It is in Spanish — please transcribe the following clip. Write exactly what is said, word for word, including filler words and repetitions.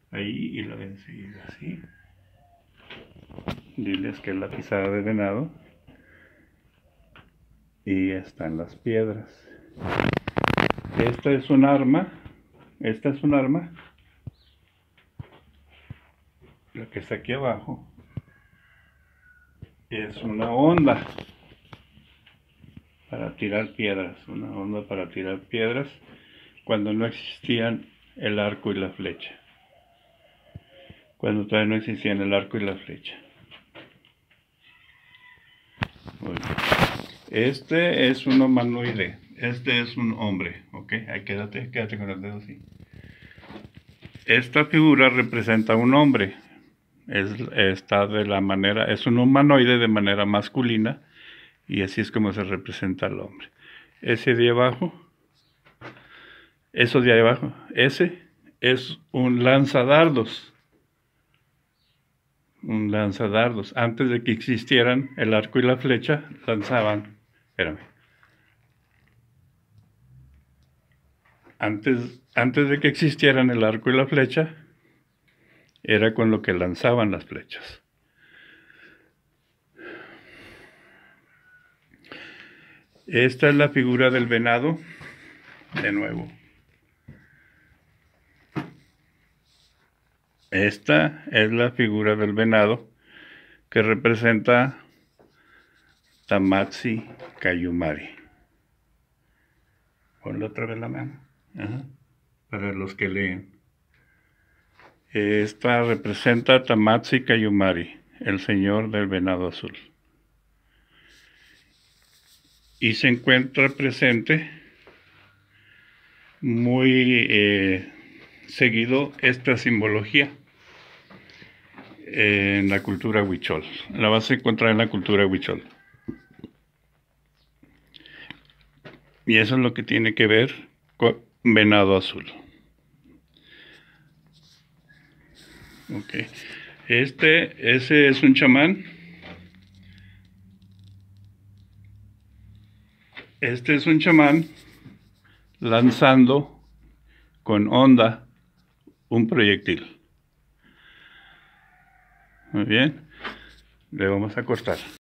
ahí y luego enseguida así. Diles que es la pisada de venado. Y están las piedras. Esta es un arma. Esta es un arma. La que está aquí abajo es una onda para tirar piedras. Una onda para tirar piedras cuando no existían el arco y la flecha. Cuando todavía no existían el arco y la flecha. Muy bien. Este es un humanoide. Este es un hombre. Ok, ahí quédate, quédate con el dedo así. Esta figura representa a un hombre. Es, está de la manera, es un humanoide de manera masculina. Y así es como se representa al hombre. Ese de abajo, eso de ahí abajo, ese es un lanzadardos. Un lanzadardos. Antes de que existieran el arco y la flecha, lanzaban. Espérame. Antes, antes de que existieran el arco y la flecha, era con lo que lanzaban las flechas. Esta es la figura del venado, de nuevo. Esta es la figura del venado que representa Tamatsi Kayumari. Ponle otra vez la mano. Ajá. Para los que leen. Esta representa a Tamatsi Kayumari, el señor del venado azul. Y se encuentra presente muy eh, seguido esta simbología en la cultura huichol. La vas a encontrar en la cultura huichol. Y eso es lo que tiene que ver con venado azul. Ok. Este, ese es un chamán. Este es un chamán lanzando con onda un proyectil. Muy bien. Le vamos a cortar.